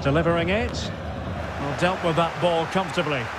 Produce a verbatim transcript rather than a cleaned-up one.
Delivering it. Well, dealt with that ball comfortably.